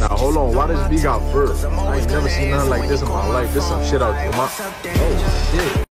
Now hold on, why this V got fur? I ain't never seen nothing like this in my life. This some shit out of my. Oh shit.